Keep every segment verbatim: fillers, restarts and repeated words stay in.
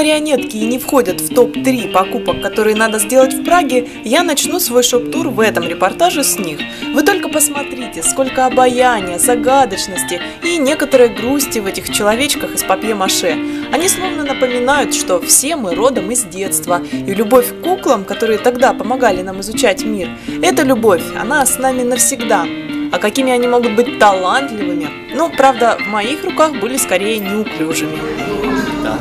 марионетки и не входят в топ три покупок, которые надо сделать в Праге, я начну свой шоп-тур в этом репортаже с них. Вы только посмотрите, сколько обаяния, загадочности и некоторой грусти в этих человечках из папье-маше. Они словно напоминают, что все мы родом из детства, и любовь к куклам, которые тогда помогали нам изучать мир, эта любовь, она с нами навсегда. А какими они могут быть талантливыми? Ну, правда, в моих руках были скорее неуклюжими. Да.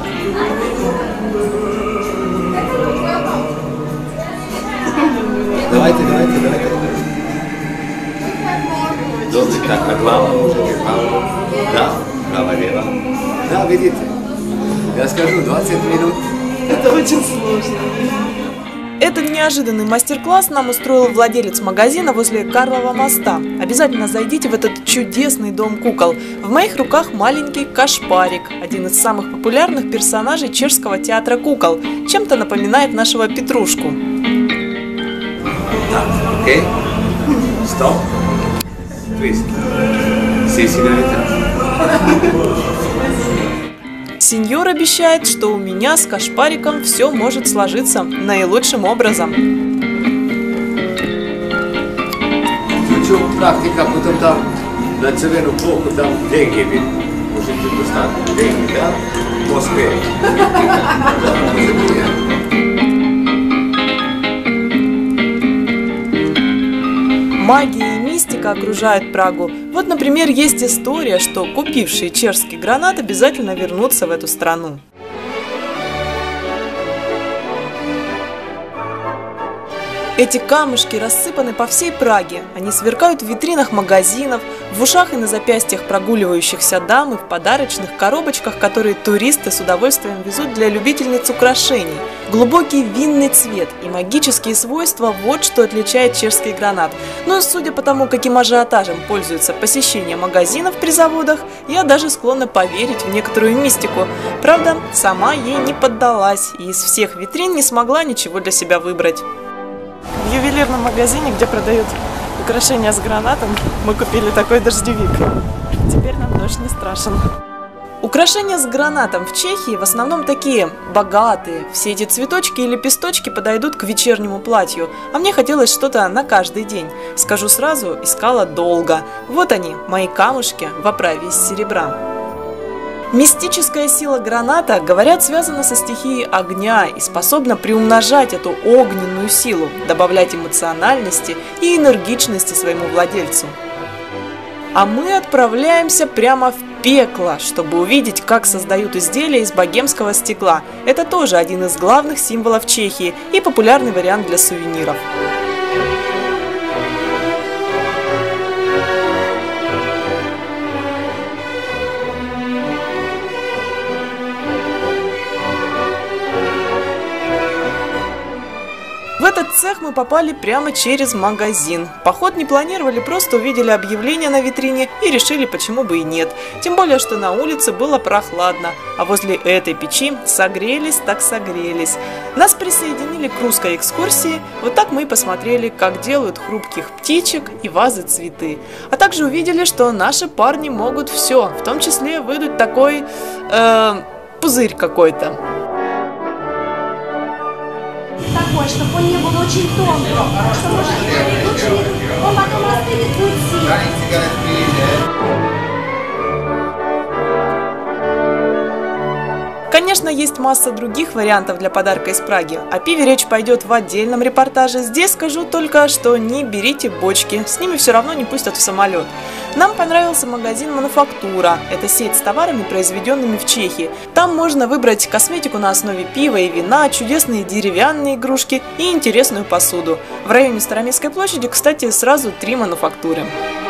Давайте, давайте, давайте. Добре, так, а главное можете право. Да, право-лево. Да, видите. Я скажу, двадцать минут. Это очень сложно. Этот неожиданный мастер-класс нам устроил владелец магазина возле Карлова моста. Обязательно зайдите в этот чудесный дом кукол. В моих руках маленький Кашпарик, один из самых популярных персонажей чешского театра кукол. Чем-то напоминает нашего Петрушку. Окей. Стоп. Твист. Все сигареты. Сеньор обещает, что у меня с Кашпариком все может сложиться наилучшим образом. Чуть-чуть практика, потом там на цеверную полку там деньги вы можете достать. Деньги, да? В Москве. Магия и мистика окружают Прагу. Вот, например, есть история, что купившие чешский гранат обязательно вернутся в эту страну. Эти камушки рассыпаны по всей Праге. Они сверкают в витринах магазинов, в ушах и на запястьях прогуливающихся дам и в подарочных коробочках, которые туристы с удовольствием везут для любительниц украшений. Глубокий винный цвет и магические свойства – вот что отличает чешский гранат. Но судя по тому, каким ажиотажем пользуется посещение магазинов при заводах, я даже склонна поверить в некоторую мистику. Правда, сама ей не поддалась и из всех витрин не смогла ничего для себя выбрать. В ювелирном магазине, где продают украшения с гранатом, мы купили такой дождевик. Теперь нам дождь не страшен. Украшения с гранатом в Чехии в основном такие богатые. Все эти цветочки и лепесточки подойдут к вечернему платью, а мне хотелось что-то на каждый день. Скажу сразу, искала долго. Вот они, мои камушки в оправе из серебра. Мистическая сила граната, говорят, связана со стихией огня и способна приумножать эту огненную силу, добавлять эмоциональности и энергичности своему владельцу. А мы отправляемся прямо в пекло, чтобы увидеть, как создают изделия из богемского стекла. Это тоже один из главных символов Чехии и популярный вариант для сувениров. В этот цех мы попали прямо через магазин. Поход не планировали, просто увидели объявление на витрине и решили, почему бы и нет. Тем более, что на улице было прохладно, а возле этой печи согрелись так согрелись. Нас присоединили к русской экскурсии. Вот так мы и посмотрели, как делают хрупких птичек и вазы цветы. А также увидели, что наши парни могут все, в том числе выдуть такой э, пузырь какой-то. Такой, чтобы он не был очень тонкий, чтобы он потом растынет, будет сильный. Конечно, есть масса других вариантов для подарка из Праги. О пиве речь пойдет в отдельном репортаже. Здесь скажу только, что не берите бочки, с ними все равно не пустят в самолет. Нам понравился магазин «Мануфактура». Это сеть с товарами, произведенными в Чехии. Там можно выбрать косметику на основе пива и вина, чудесные деревянные игрушки и интересную посуду. В районе Староместской площади, кстати, сразу три мануфактуры.